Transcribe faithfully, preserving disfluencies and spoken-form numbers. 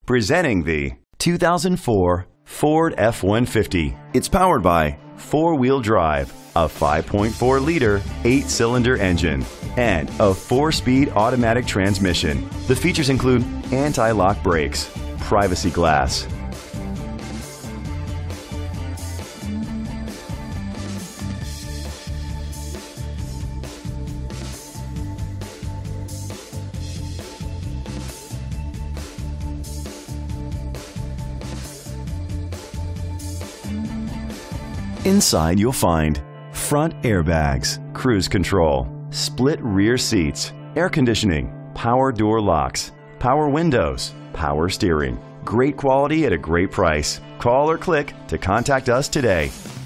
Presenting the two thousand four Ford F one fifty. It's powered by four-wheel drive, a five point four liter, eight-cylinder engine, and a four-speed automatic transmission. The features include anti-lock brakes, privacy glass, Inside you'll find front airbags, cruise control, split rear seats, air conditioning, power door locks, power windows, power steering. Great quality at a great price. Call or click to contact us today.